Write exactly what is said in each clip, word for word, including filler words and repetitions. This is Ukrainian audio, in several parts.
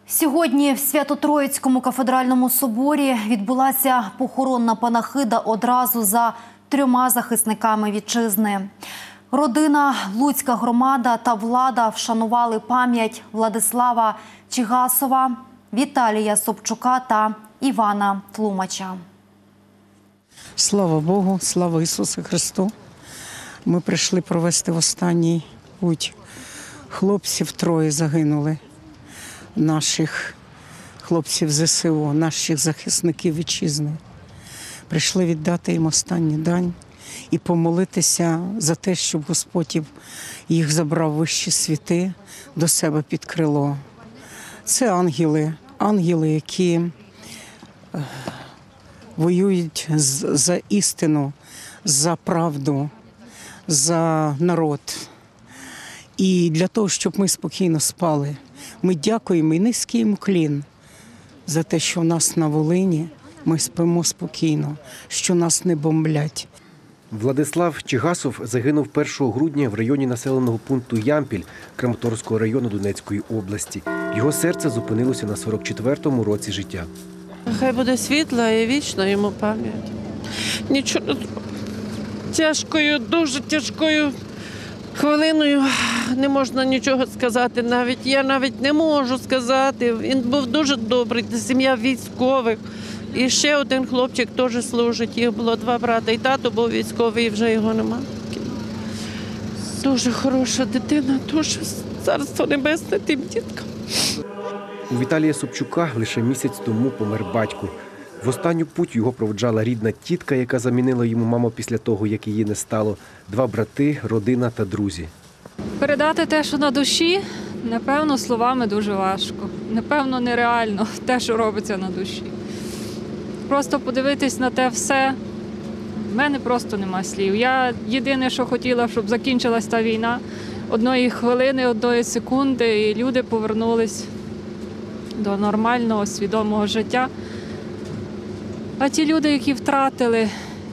Сьогодні в Свято-Троїцькому кафедральному соборі відбулася похоронна панахида одразу за трьома захисниками вітчизни. Родина, Луцька громада та влада вшанували пам'ять Владислава Чигасова, Віталія Собчука та Івана Тлумача. Слава Богу, слава Ісусу Христу. Ми прийшли провести в останній путь. Хлопців троє загинули. Наших хлопців зе ес о, наших захисників вітчизни. Прийшли віддати їм останню дань і помолитися за те, щоб Господь їх забрав в вищі світи до себе під крило. Це ангели, ангели, які воюють за істину, за правду, за народ. І для того, щоб ми спокійно спали, ми дякуємо і низький їм уклін за те, що в нас на Волині ми спимо спокійно, що нас не бомблять. Владислав Чигасов загинув першого грудня в районі населеного пункту Ямпіль Краматорського району Донецької області. Його серце зупинилося на сорок четвертому році життя. Хай буде світла і вічна йому пам'ять. Нічого не зробив. Тяжкою, дуже тяжкою хвилиною не можна нічого сказати. Навіть я навіть не можу сказати. Він був дуже добрий, сім'я військових. І ще один хлопчик теж служить. Їх було два брати. І тато був військовий, і вже його нема. Дуже хороша дитина, дуже царство небесне тим діткам. У Віталія Собчука лише місяць тому помер батько. В останню путь його проводжала рідна тітка, яка замінила йому маму після того, як її не стало, два брати, родина та друзі. Передати те, що на душі, напевно, словами дуже важко. Напевно, нереально те, що робиться на душі. Просто подивитись на те все, в мене просто нема слів. Я єдине, що хотіла, щоб закінчилась та війна, одної хвилини, одної секунди, і люди повернулись до нормального, свідомого життя. А ті люди, які втратили,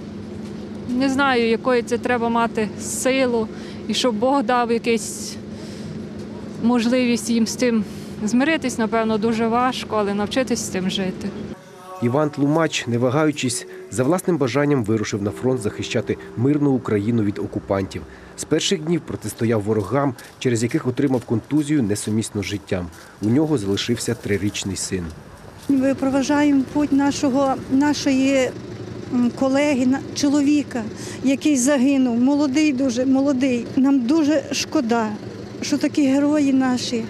не знаю, якої це треба мати силу, і щоб Бог дав якусь можливість їм з тим змиритись, напевно, дуже важко, але навчитись з тим жити. Іван Тлумач, не вагаючись, за власним бажанням вирушив на фронт захищати мирну Україну від окупантів. З перших днів протистояв ворогам, через яких отримав контузію несумісну з життям. У нього залишився трирічний син. Ми проважаємо путь нашого, нашої колеги, чоловіка, який загинув, молодий дуже, молодий. Нам дуже шкода, що такі герої наші,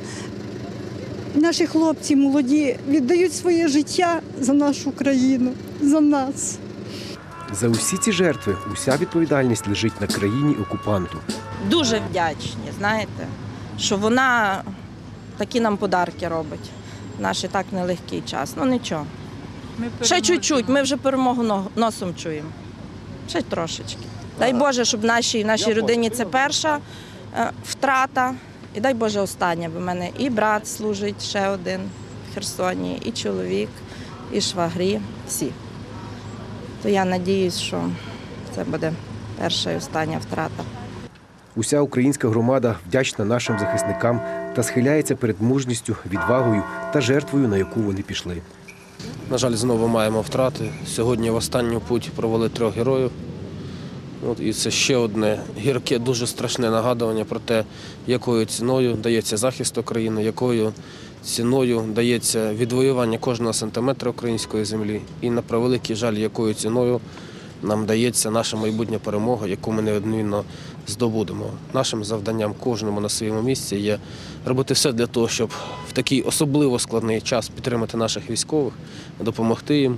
наші хлопці молоді віддають своє життя за нашу країну, за нас. За усі ці жертви уся відповідальність лежить на країні окупанту. Дуже вдячні, знаєте, що вона такі нам подарки робить. Наш і так нелегкий час. Ну нічого. Ще чуть-чуть, ми вже перемогу носом чуємо. Ще трошечки. Дай Боже, щоб нашій, нашій родині це перша е, втрата. І дай Боже остання, бо в мене і брат служить, ще один в Херсоні, і чоловік, і швагрі, всі. То я сподіваюся, що це буде перша і остання втрата. Уся українська громада вдячна нашим захисникам та схиляється перед мужністю, відвагою та жертвою, на яку вони пішли. На жаль, знову маємо втрати. Сьогодні в останню путь провели трьох героїв. От, і це ще одне гірке, дуже страшне нагадування про те, якою ціною дається захист України, якою ціною дається відвоювання кожного сантиметра української землі. І, на превеликий жаль, якою ціною нам дається наша майбутня перемога, яку ми неодмінно здобудемо. Нашим завданням кожному на своєму місці є робити все для того, щоб в такий особливо складний час підтримати наших військових, допомогти їм,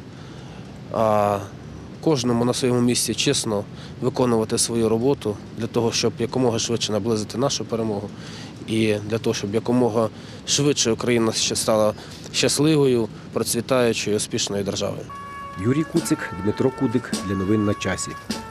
а кожному на своєму місці чесно виконувати свою роботу для того, щоб якомога швидше наблизити нашу перемогу і для того, щоб якомога швидше Україна ще стала щасливою, процвітаючою, успішною державою. Юрій Куцик, Дмитро Кудик. Для новин на часі.